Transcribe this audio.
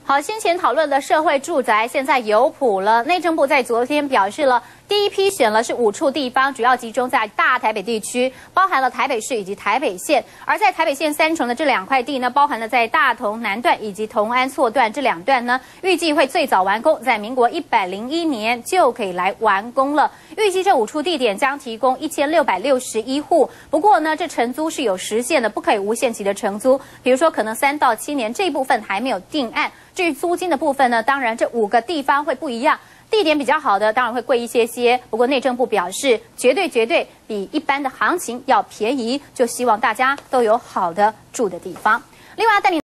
好，先前讨论的社会住宅现在有谱了。内政部在昨天表示了，第一批选了是5处地方，主要集中在大台北地区，包含了台北市以及台北县。而在台北县3重的这2块地呢，包含了在大同南段以及同安错段这2段呢，预计会最早完工，在民国101年就可以来完工了。预计这5处地点将提供1661户，不过呢，这承租是有时限的，不可以无限期的承租。比如说，可能3到7年这一部分还没有定案。至于租金的部分呢，当然这5个地方会不一样，地点比较好的当然会贵一些。不过内政部表示，绝对比一般的行情要便宜，就希望大家都有好的住的地方。另外带你